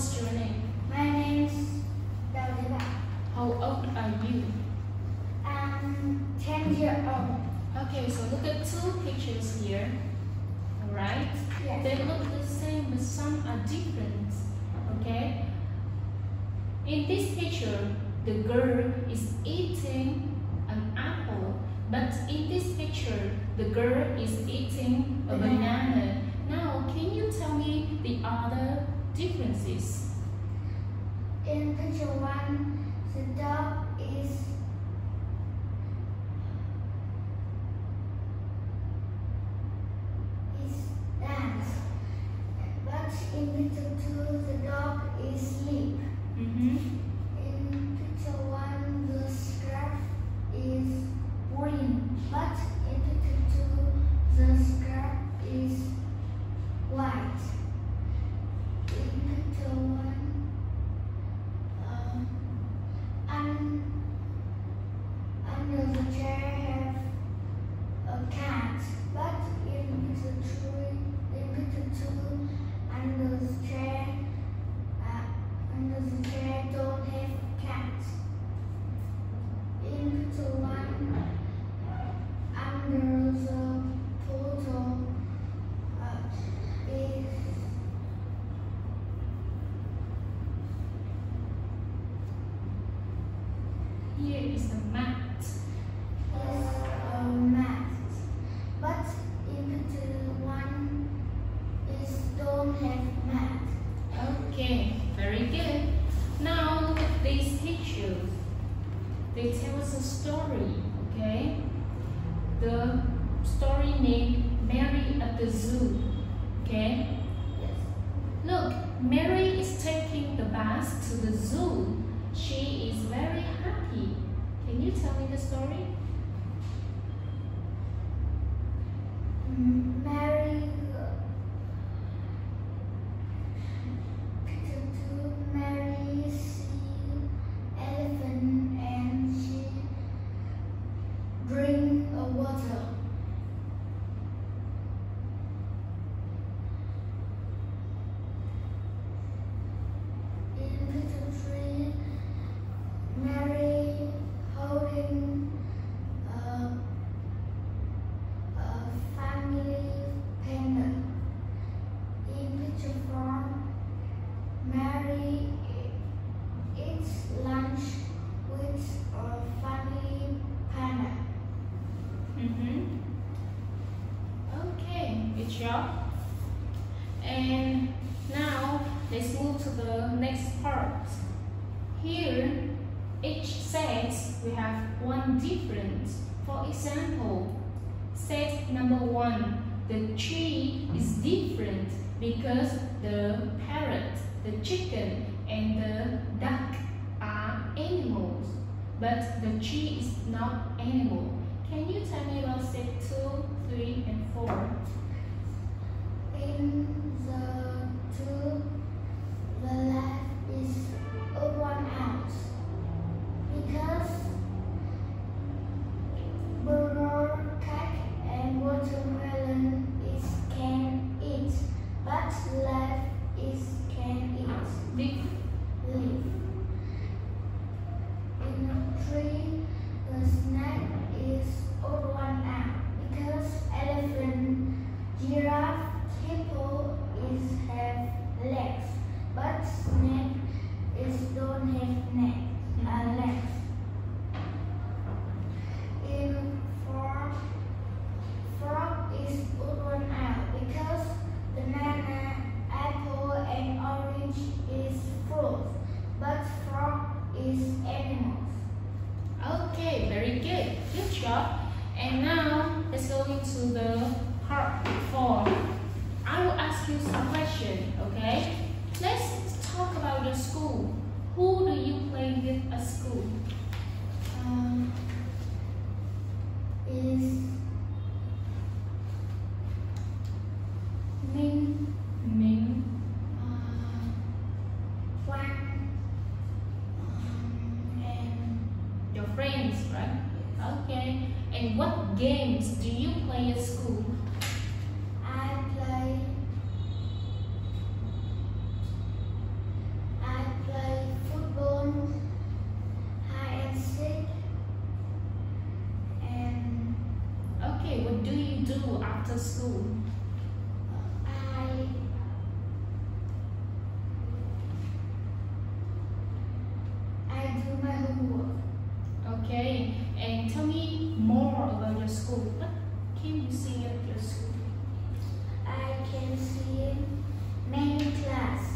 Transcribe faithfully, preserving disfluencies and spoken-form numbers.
What's your name? My name is Daviva. How old are you? I'm ten years old. Okay, so look at two pictures here. Alright? Yes. They look the same, but some are different. Okay? In this picture, the girl is eating an apple. But in this picture, the girl is eating a banana. Now, can you tell me the other differences? In picture one, the dog is is dance. But in picture two, the dog is sleep. Mm-hmm. In picture one, the scarf is green. But in picture two, the scarf is white. In picture one, um, un, under the chair have a cat. But in picture three, in picture two, under the chair, uh, under the chair don't have cat. In picture one, under the photo uh, is Here is the mat. is a mat. But in picture one is don't have mat. Okay, very good. Now look at these pictures. They tell us a story, okay? The story named Mary at the Zoo, okay? Yes. Look, Mary is taking the bus to the zoo. She is very happy. Can you tell me the story? Mm, Mary, picture two, Mary see elephant and she drink a water. In picture three, Mary holding a, a family panda. In picture four, Mary eats lunch with a family panda. Mm-hmm. Okay, good job. And now let's move to the next part. Here, each set we have one difference. For example, set number one, the tree is different because the parrot, the chicken, and the duck are animals, but the tree is not animal. Can you tell me about step two, three, and four? In the two, the left is a one out because burger, cake, and watermelon is can eat, but left is can eat. Leaf. Leaf. In three, the snake is odd one out because elephant, giraffe, hippo is have legs, but snake is don't have neck, uh, legs. In four, frog is odd one out because banana, apple, and orange is fruit, but frog is animals. Okay, very good. Good job. And now let's go into the part four. I will ask you some questions, okay? Let's talk about your school. Who do you play with at school? Um, is Minh, Ming. uh, Quang, um, and Your friends, right? Okay. And what games do you play at school? I play Okay, what do you do after school? I I do my homework. Okay, and tell me more about your school. What can you see at your school? I can see many class.